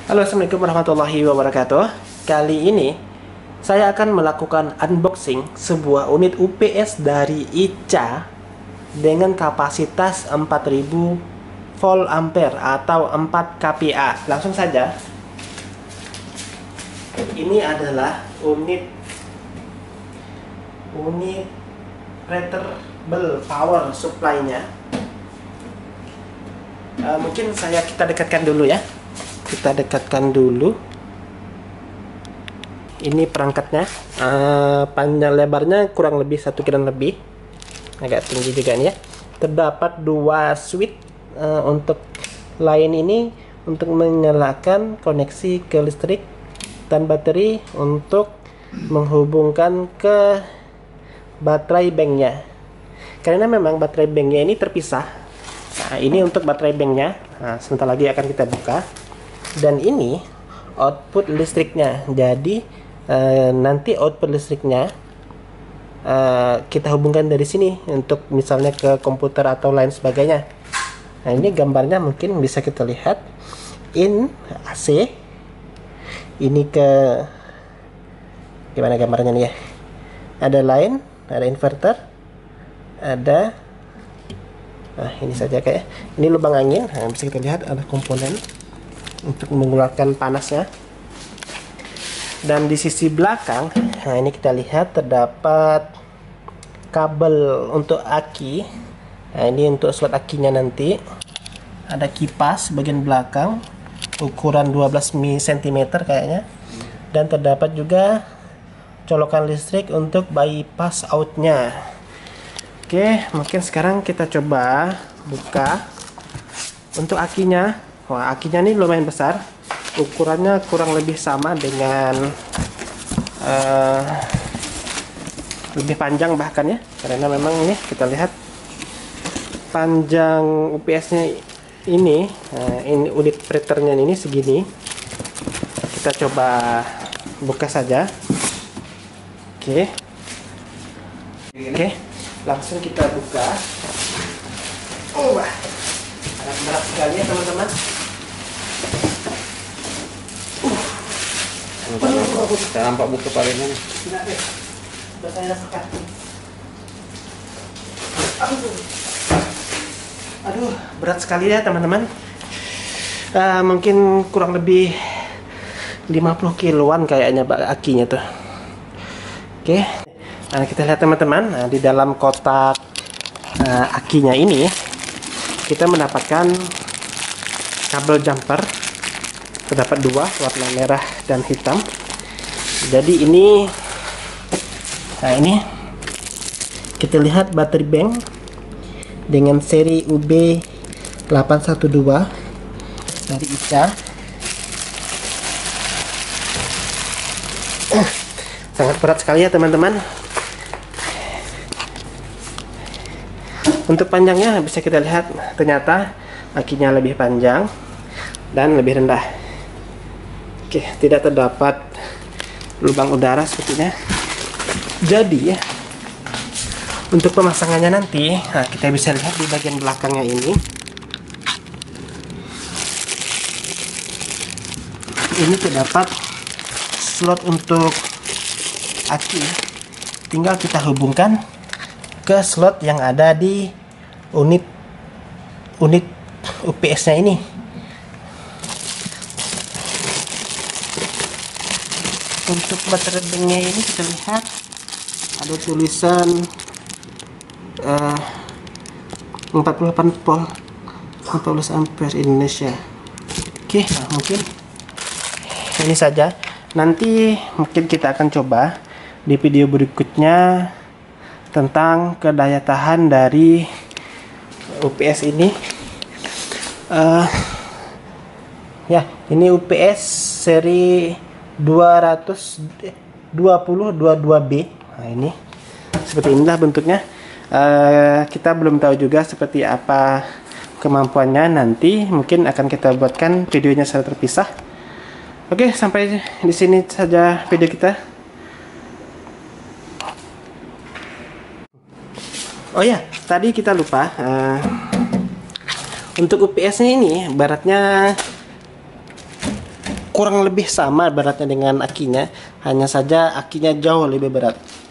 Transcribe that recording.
Halo, assalamualaikum warahmatullahi wabarakatuh. Kali ini saya akan melakukan unboxing sebuah unit UPS dari ICA dengan kapasitas 4000 volt ampere atau 4 kPa. Langsung saja. Ini adalah unit portable power supply-nya. Mungkin kita dekatkan dulu ya. Kita dekatkan dulu. Ini perangkatnya, panjang lebarnya kurang lebih 1 kilo lebih, agak tinggi juga nih ya. Terdapat 2 switch untuk line ini untuk menyalakan koneksi ke listrik dan baterai untuk menghubungkan ke baterai banknya. Karena memang baterai banknya ini terpisah. Nah, ini untuk baterai banknya. Nah, sebentar lagi akan kita buka. Dan ini output listriknya. Jadi nanti output listriknya kita hubungkan dari sini untuk misalnya ke komputer atau lain sebagainya. Nah, ini gambarnya mungkin bisa kita lihat. In AC. Ini ke gimana gambarnya nih ya? Ada line, ada inverter, ada ini saja kayak ini lubang angin. Nah, bisa kita lihat ada komponen untuk mengeluarkan panasnya. Dan di sisi belakang, nah ini kita lihat terdapat kabel untuk aki. Nah, ini untuk slot akinya nanti. Ada kipas bagian belakang ukuran 12 cm kayaknya. Dan terdapat juga colokan listrik untuk bypass outnya. Oke, mungkin sekarang kita coba buka untuk akinya. Wah, akinya ini lumayan besar, ukurannya kurang lebih sama dengan lebih panjang bahkan ya, karena memang ini kita lihat panjang UPS-nya ini, ini unit printernya ini segini. Kita coba buka saja. Oke, langsung kita buka. Oh, wah, berat sekali ya teman-teman. Saya nampak buku palingnya. Tidak deh, sudah saya rasakan. Aduh, berat sekali ya teman-teman. Mungkin kurang lebih 50 kiloan kayaknya akinya tuh. Oke, nah, kita lihat teman-teman. Nah, di dalam kotak akinya ini kita mendapatkan kabel jumper. Terdapat 2, warna merah dan hitam. Jadi ini, nah ini kita lihat baterai bank dengan seri UB812 dari ICA. Sangat berat sekali ya teman-teman. Untuk panjangnya bisa kita lihat, ternyata akinya lebih panjang dan lebih rendah. Oke, tidak terdapat lubang udara sepertinya. Jadi untuk pemasangannya nanti, nah, kita bisa lihat di bagian belakangnya ini. Ini terdapat slot untuk aki. Tinggal kita hubungkan ke slot yang ada di unit UPS-nya ini. Untuk baterai banknya ini kita lihat ada tulisan 48 volt 14 ampere Indonesia. Oke, nah mungkin ini saja. Nanti mungkin kita akan coba di video berikutnya tentang kedaya tahan dari UPS ini. Ya, ini UPS seri 220-22B. Nah, ini seperti inilah bentuknya. Kita belum tahu juga seperti apa kemampuannya. Nanti mungkin akan kita buatkan videonya secara terpisah. Oke, sampai di sini saja video kita. Oh ya, tadi kita lupa. Untuk UPS-nya ini baratnya kurang lebih sama beratnya dengan akinya, hanya saja akinya jauh lebih berat.